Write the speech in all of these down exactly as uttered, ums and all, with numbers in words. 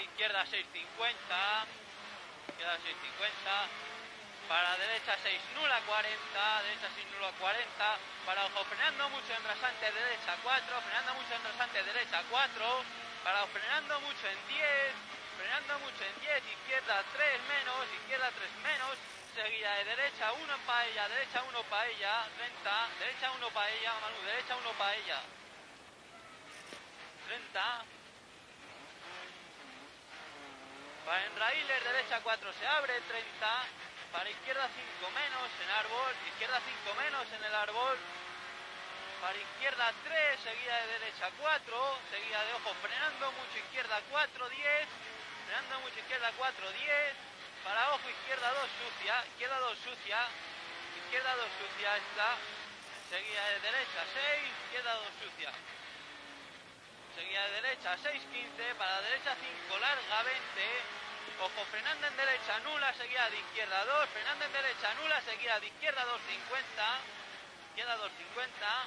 izquierda seis cincuenta, izquierda seis cincuenta, para derecha seis nula cuarenta, derecha seis nula cuarenta, para ojo frenando mucho en rasante derecha cuatro, frenando mucho en rasante derecha cuatro, para frenando mucho en diez, frenando mucho en diez, izquierda tres menos, izquierda tres menos, seguida de derecha uno en paella, derecha uno paella, treinta, derecha uno paella, Manu, derecha uno paella, treinta, para enraíles derecha cuatro se abre, treinta, para izquierda cinco menos en árbol, izquierda cinco menos en el árbol, para izquierda tres, seguida de derecha cuatro, seguida de ojo frenando mucho izquierda cuatro, diez, frenando mucho izquierda cuatro, diez, para ojo izquierda dos sucia, izquierda dos sucia, izquierda dos sucia esta, seguida de derecha seis, izquierda dos sucia, seguida de derecha seis quince, para derecha cinco larga veinte, ojo frenando en derecha nula, seguida de izquierda dos, frenando en derecha nula, seguida de izquierda dos cincuenta, izquierda dos cincuenta,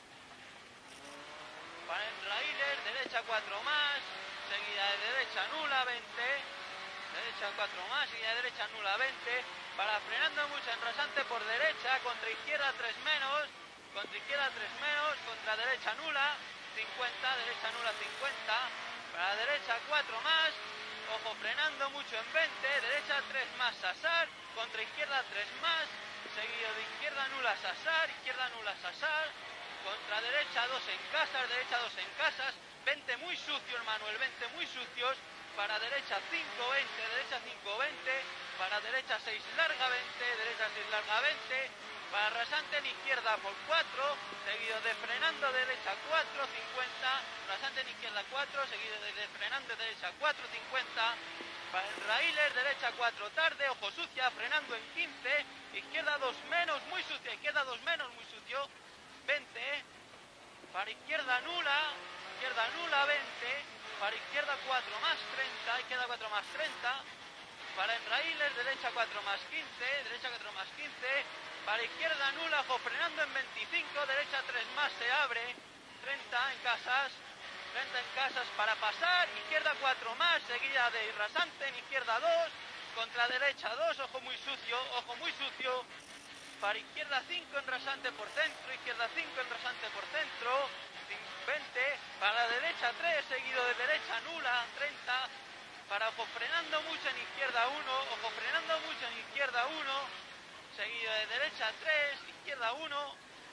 para enraíles derecha cuatro más, seguida de derecha nula veinte, derecha cuatro más, seguida de derecha nula veinte, para frenando mucho en rasante por derecha, contra izquierda tres menos, contra izquierda tres menos, contra derecha nula cincuenta, derecha nula cincuenta, para derecha cuatro más, ojo frenando mucho en veinte, derecha tres más Sasar, contra izquierda tres más, seguido de izquierda nula Sasar, izquierda nula Sasar, contra derecha dos en casas, derecha dos en casas, veinte muy sucios Manuel, veinte muy sucios, para derecha cinco veinte, derecha cinco veinte, para derecha seis larga veinte, derecha seis larga veinte, para rasante en izquierda por cuatro, seguido de frenando derecha cuatro cincuenta, rasante en izquierda cuatro, seguido de, de frenando derecha cuatro cincuenta, para enraíles derecha cuatro tarde, ojo sucia, frenando en quince, izquierda dos menos, muy sucia, izquierda dos menos, muy sucio, veinte, para izquierda nula, izquierda nula veinte, para izquierda cuatro más treinta, izquierda cuatro más treinta, para enraíles derecha cuatro más quince, derecha cuatro más quince, para izquierda nula, ojo frenando en veinticinco, derecha tres más se abre, treinta en casas, treinta en casas para pasar, izquierda cuatro más, seguida de rasante en izquierda dos, contra derecha dos, ojo muy sucio, ojo muy sucio, para izquierda cinco en rasante por centro, izquierda cinco en rasante por centro, veinte, para la derecha tres, seguido de derecha nula, treinta, para ojo frenando mucho en izquierda uno, ojo frenando mucho en izquierda uno, seguido de derecha tres, izquierda uno,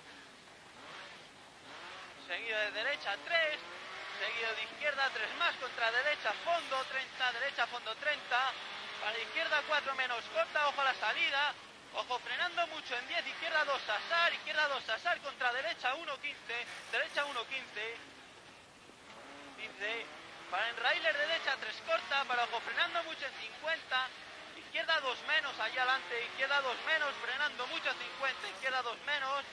seguido de derecha tres, seguido de izquierda tres más, contra derecha fondo treinta, derecha fondo treinta, para izquierda cuatro menos corta, ojo a la salida, ojo frenando mucho en diez, izquierda dos Sasar, izquierda dos Sasar, contra derecha uno quince, derecha uno quince, quince, para enraíles derecha tres corta, para ojo frenando mucho en cincuenta, izquierda dos menos, allá adelante, izquierda dos menos, frenando mucho cincuenta, izquierda dos menos,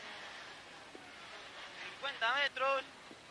cincuenta metros,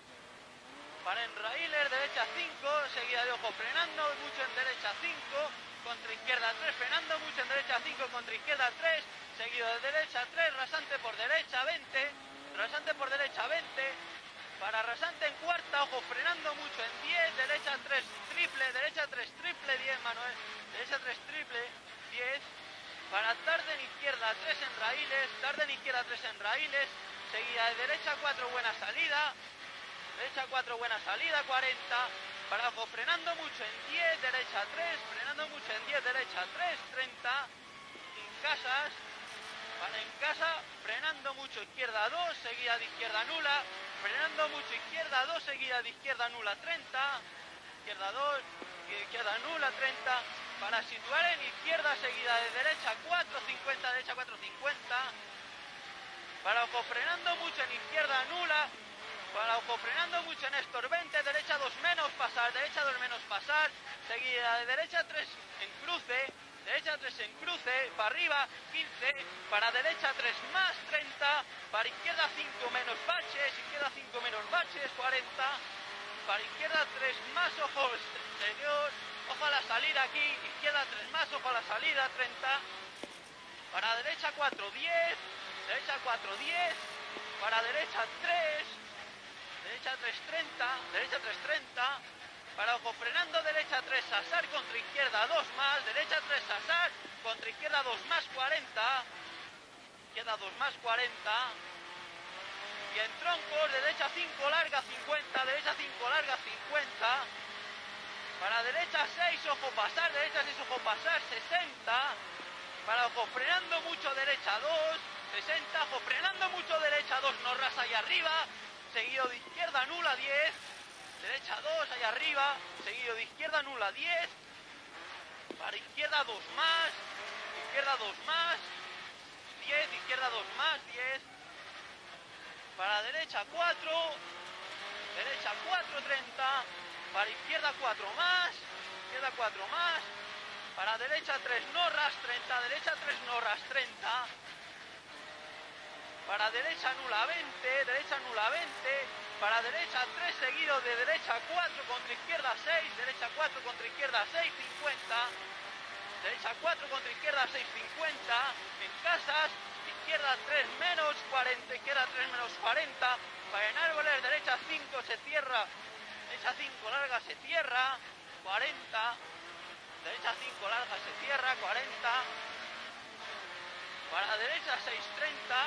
para enraíles derecha cinco, seguida de ojo frenando mucho en derecha cinco, contra izquierda tres, frenando mucho en derecha cinco, contra izquierda tres, seguido de derecha tres, rasante por derecha veinte, rasante por derecha veinte, para rasante en cuarta, ojo frenando mucho en diez, derecha tres triple, derecha tres triple, diez Manuel, derecha tres triple, diez, para tarde en izquierda tres en raíles, tarde en izquierda tres en raíles, seguida de derecha cuatro buena salida, derecha cuatro buena salida, cuarenta, para ojo frenando mucho en diez, derecha tres, frenando mucho en diez, derecha tres, treinta, en casas, para en casa, frenando mucho izquierda dos, seguida de izquierda nula, frenando mucho izquierda dos, seguida de izquierda nula, treinta, izquierda dos, izquierda nula, treinta, para situar en izquierda, seguida de derecha cuatro, cincuenta, derecha cuatro, cincuenta, para ojo frenando mucho en izquierda nula, para ojo frenando mucho en estos veinte, derecha dos menos pasar, derecha dos menos pasar, seguida de derecha tres en cruce, derecha tres en cruce, para arriba quince, para derecha tres más treinta, para izquierda cinco menos baches, izquierda cinco menos baches, cuarenta, para izquierda tres más, ojo exterior, ojo a la salida aquí, izquierda tres más, ojo a la salida, treinta, para derecha cuatro, diez, derecha cuatro, diez, para derecha tres, derecha tres, treinta, derecha tres, treinta, para ojo frenando derecha tres, Sasar, izquierda dos más, derecha tres Sassat, contra izquierda dos más cuarenta, izquierda dos más cuarenta, y en troncos, derecha cinco larga cincuenta, derecha cinco larga cincuenta, para derecha seis, ojo pasar, derecha seis, ojo pasar, sesenta, para ojo frenando mucho, derecha dos, sesenta, ojo frenando mucho, derecha dos, no rasa ahí arriba, seguido de izquierda nula diez, derecha dos ahí arriba, seguido de izquierda nula diez, para izquierda dos más, izquierda dos más, diez, izquierda dos más, diez, para derecha cuatro, derecha cuatro, treinta, para izquierda cuatro más, izquierda cuatro más, para derecha tres norras, treinta, derecha tres norras, treinta, para derecha nula veinte, derecha nula veinte, para derecha tres seguido de derecha cuatro contra izquierda seis, derecha cuatro contra izquierda seis, cincuenta, derecha cuatro contra izquierda seis, cincuenta, en casas, izquierda tres menos cuarenta, izquierda tres menos cuarenta, para en árboles, derecha cinco se cierra, derecha cinco larga se cierra, cuarenta, derecha cinco larga se cierra, cuarenta, para derecha seis, treinta,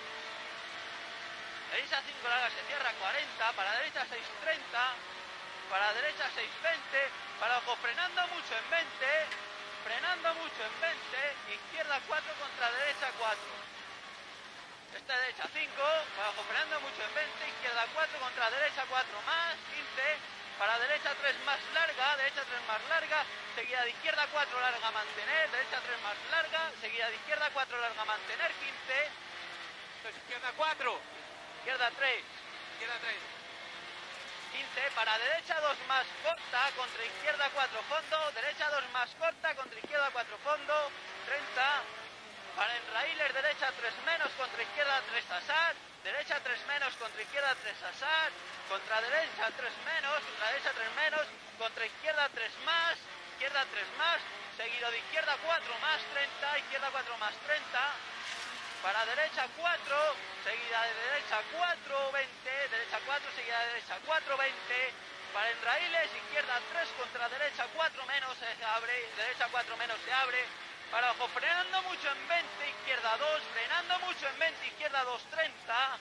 derecha cinco larga se cierra, cuarenta, para derecha seis, treinta, para derecha seis, veinte, para ojo frenando mucho en veinte, frenando mucho en veinte, izquierda cuatro contra derecha cuatro. Esta derecha cinco, para ojo frenando mucho en veinte, izquierda cuatro contra derecha cuatro más, quince, para derecha tres más larga, derecha tres más larga, seguida de izquierda cuatro larga mantener, derecha tres más larga, seguida de izquierda cuatro larga mantener, quince, Entonces, izquierda cuatro, izquierda tres, izquierda tres, quince, para derecha dos más corta, contra izquierda cuatro fondo, derecha dos más corta, contra izquierda cuatro fondo, treinta, para en raíles, derecha tres menos, contra izquierda tres Sassat, derecha tres menos, contra izquierda tres Sassat, contra derecha tres menos, contra derecha tres menos, contra izquierda tres más, izquierda tres más, seguido de izquierda cuatro más, treinta, izquierda cuatro más, treinta, para derecha cuatro, seguida de derecha cuatro, veinte, derecha cuatro, seguida de derecha cuatro, veinte, para en raíles, izquierda tres contra derecha cuatro menos se abre, derecha cuatro menos se abre, para ojo frenando mucho en veinte, izquierda dos, frenando mucho en veinte, izquierda dos, treinta,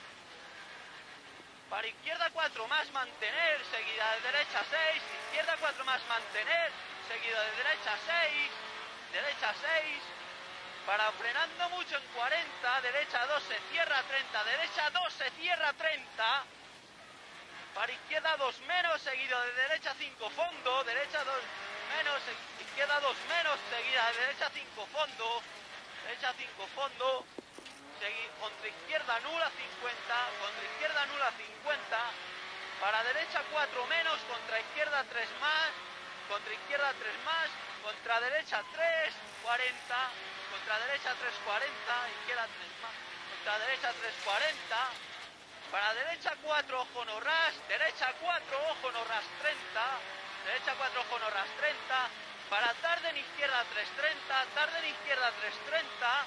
para izquierda cuatro más mantener, seguida de derecha seis, izquierda cuatro más mantener, seguida de derecha seis, derecha seis, para frenando mucho en cuarenta, derecha dos se cierra treinta, derecha dos se cierra treinta, para izquierda dos menos, seguido de derecha cinco fondo, derecha dos menos, izquierda dos menos, seguida de derecha cinco fondo, derecha cinco fondo, segui, contra izquierda nula cincuenta, contra izquierda nula cincuenta, para derecha cuatro menos, contra izquierda tres más, contra izquierda tres más, contra derecha tres, cuarenta, contra derecha tres, cuarenta, izquierda tres más, contra derecha tres, cuarenta, para derecha cuatro, ojo no ras, derecha cuatro, ojo no ras, treinta, derecha cuatro, ojo no ras, treinta, para tarde en izquierda tres, treinta, tarde en izquierda tres, treinta,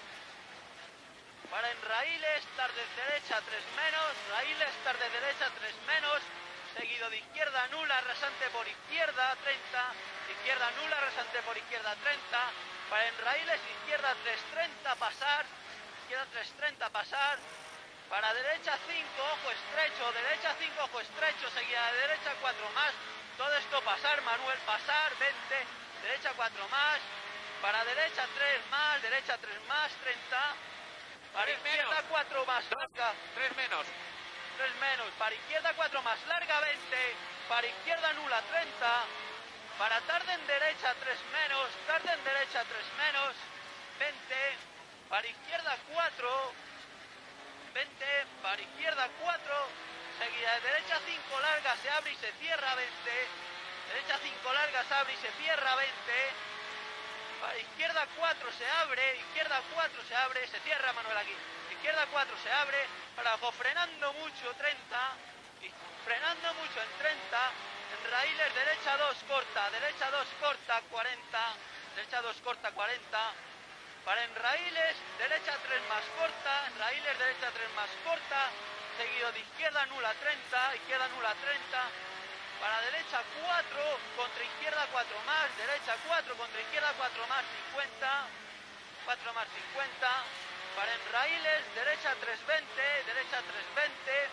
para en raíles, tarde derecha tres menos, raíles, tarde derecha tres menos, seguido de izquierda nula, rasante por izquierda, treinta, izquierda nula, rasante por izquierda, treinta, para en raíles, izquierda tres, treinta, pasar, izquierda tres, treinta, pasar, para derecha cinco, ojo estrecho, derecha cinco, ojo estrecho, seguida de derecha cuatro más, todo esto pasar, Manuel, pasar, veinte, derecha cuatro más, para derecha tres más, derecha tres más, treinta, para izquierda cuatro más larga, tres menos, tres menos, para izquierda cuatro más larga, veinte, para izquierda nula, treinta, para tarde en derecha tres menos, tarde en derecha tres menos, veinte, para izquierda cuatro, veinte, para izquierda cuatro, seguida de derecha cinco larga, se abre y se cierra, veinte, derecha cinco larga, se abre y se cierra, veinte, para izquierda cuatro se abre, izquierda cuatro se abre, se cierra, Manuel aquí, izquierda cuatro se abre, para ojo frenando mucho, treinta, y frenando mucho en treinta, en raíles derecha dos corta, derecha dos corta, cuarenta, derecha dos corta, cuarenta, para en raíles, derecha tres más corta, en raíles derecha tres más corta, seguido de izquierda nula treinta, izquierda nula treinta, para derecha cuatro, contra izquierda cuatro más, derecha cuatro, contra izquierda cuatro más, cincuenta, cuatro más cincuenta, para en raíles, derecha tres veinte, derecha tres veinte,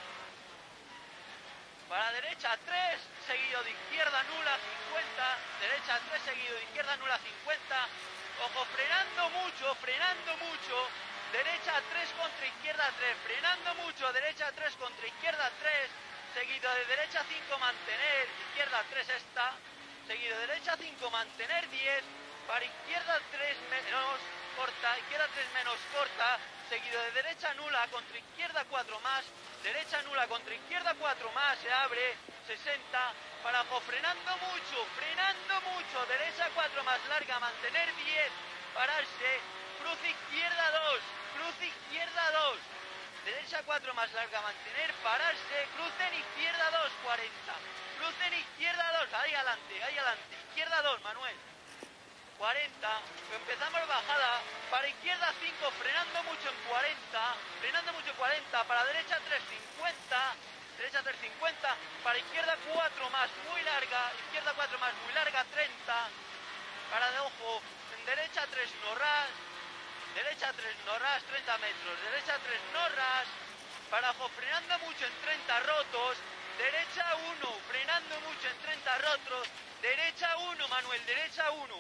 para derecha tres, seguido de izquierda nula, cincuenta, derecha tres, seguido de izquierda nula, cincuenta, ojo, frenando mucho, frenando mucho, derecha tres contra izquierda tres, frenando mucho, derecha tres contra izquierda tres, seguido de derecha cinco mantener, izquierda tres esta, seguido de derecha cinco mantener diez, para izquierda tres menos corta, izquierda tres menos corta, seguido de derecha nula contra izquierda cuatro más, derecha nula contra izquierda cuatro más, se abre, sesenta, para ojo, frenando mucho, frenando mucho, derecha cuatro más larga, mantener diez, pararse, cruz izquierda dos, cruz izquierda dos, derecha cuatro más larga, mantener, pararse, cruz en izquierda dos, cuarenta, cruz en izquierda dos, ahí adelante, ahí adelante, izquierda dos, Manuel, cuarenta, empezamos bajada, para izquierda cinco, frenando mucho en cuarenta, frenando mucho en cuarenta, para derecha tres, cincuenta, derecha tres, cincuenta, para izquierda cuatro más, muy larga, izquierda cuatro más, muy larga, treinta, para de ojo, en derecha tres, no ras, derecha tres, no ras, treinta metros, derecha tres, no ras, para ojo, frenando mucho en treinta rotos, derecha uno, frenando mucho en treinta rotos, derecha uno, Manuel, derecha uno,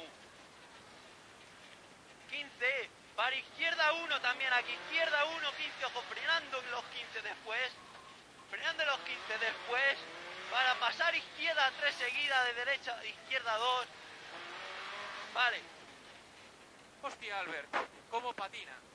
quince, para izquierda uno también, aquí izquierda uno, quince, ojo, frenando en los quince después, frenando en los quince después, para pasar izquierda tres seguida de derecha, izquierda dos, vale. Hostia, Albert, cómo patina.